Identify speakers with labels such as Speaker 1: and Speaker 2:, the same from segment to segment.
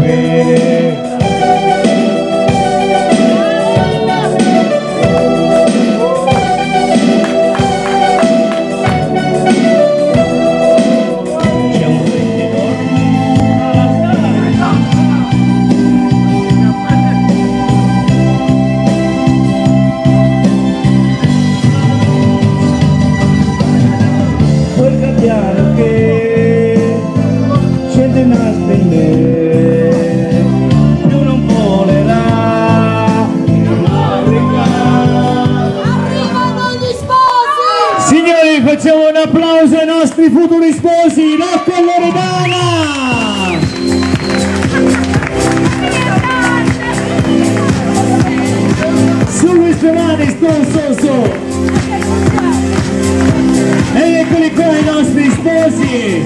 Speaker 1: Facciamo un applauso ai nostri futuri sposi, Rocco e Loredana! Su Giovanni, su! E eccoli qua i nostri sposi!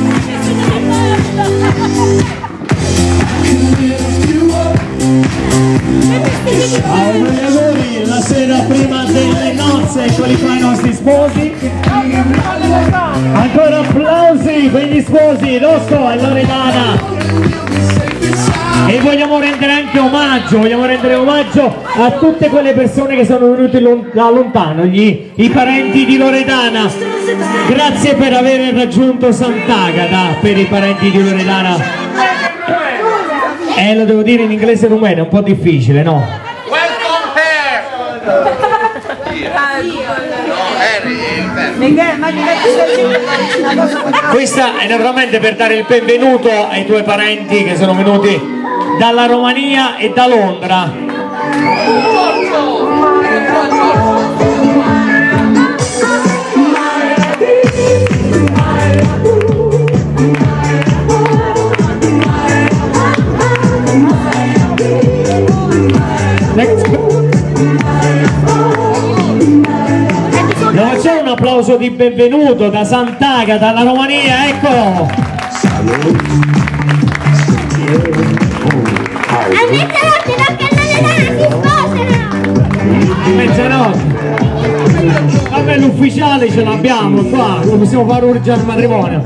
Speaker 1: Auguri la sera prima delle nozze, eccoli qua i nostri sposi. Ancora applausi per gli sposi Rocco e Loredana. E vogliamo rendere anche omaggio, a tutte quelle persone che sono venute da lontano, i parenti di Loredana. Grazie per aver raggiunto Sant'Agata, per i parenti di Loredana. Lo devo dire in inglese e rumeno, è un po' difficile, no?
Speaker 2: Welcome here!
Speaker 1: Questa è naturalmente per dare il benvenuto ai tuoi parenti che sono venuti dalla Romania e da Londra. Facciamo un applauso di benvenuto da Sant'Agata, dalla Romania, eccolo!
Speaker 3: A mezzanotte Rocco e Loredana si sposano!
Speaker 1: A mezzanotte! Vabbè, l'ufficiale ce l'abbiamo qua, lo possiamo fare urgere al matrimonio.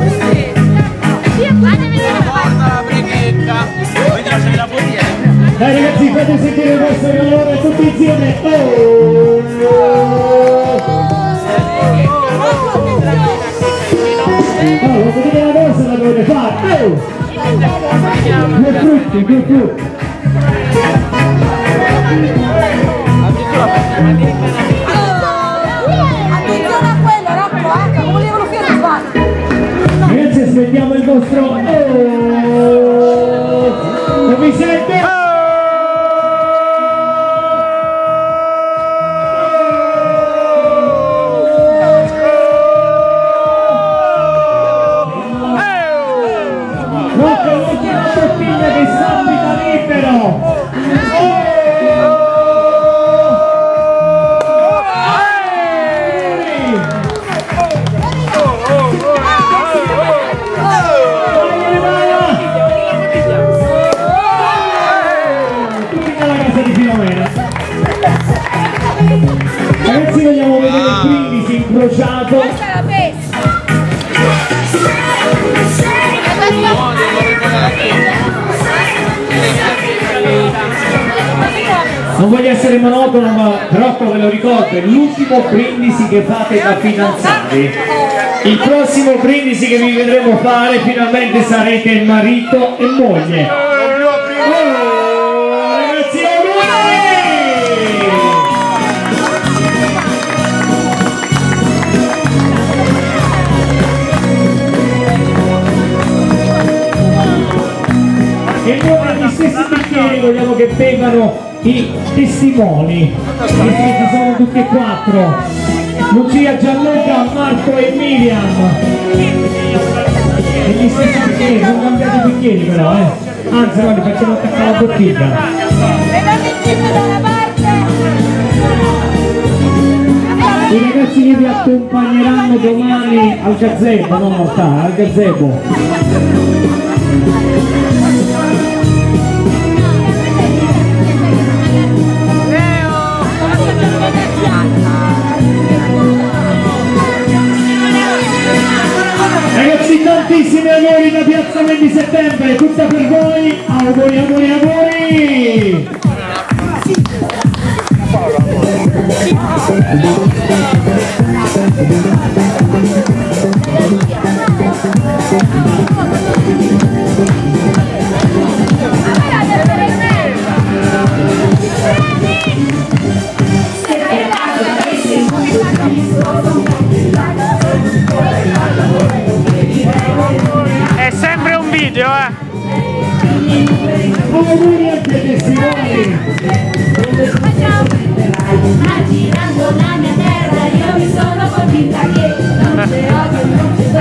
Speaker 1: Dai ragazzi, fate sentire il vostro calore tutti insieme. Oh, vedete la cosa la dovete fare. Due frutti, due frutti.
Speaker 4: Attenzione a quello, Rocco, non volevano fare.
Speaker 1: Ragazzi, aspettiamo il vostro. Non mi sente? Rocco, l'ultima bottiglia che salvita libero! Ragazzi, vogliamo vedere il brindisi incrociato. Non voglio essere monotono, ma Rocco ve lo ricordo, è l'ultimo brindisi che fate da fidanzati. Il prossimo brindisi che vi vedremo fare, finalmente sarete marito e moglie. Ragazzi, auguri! E noi negli stessi bicchieri vogliamo che bevano i testimoni, che sono tutti e quattro, Lucia, Gianluca, Marco e Miriam. Negli stessi bicchieri, non cambiate i bicchieri però, anzi guardi, facciamo attaccare la bottiglia. I ragazzi che vi accompagneranno domani al gazebo, non all'altare, al gazebo. Ragazzi, tantissimi auguri da Piazza 20 Settembre, tutta per voi, auguri, auguri, auguri!
Speaker 2: È sempre un video,
Speaker 1: Auguri anche ai testimoni!
Speaker 3: Girando la mia terra, io mi sono convinta che non c'è odio, non c'è